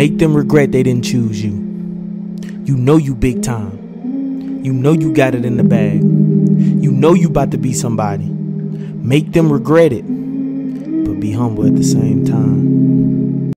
Make them regret they didn't choose you. You know you big time. You know you got it in the bag. You know you about to be somebody. Make them regret it, but be humble at the same time.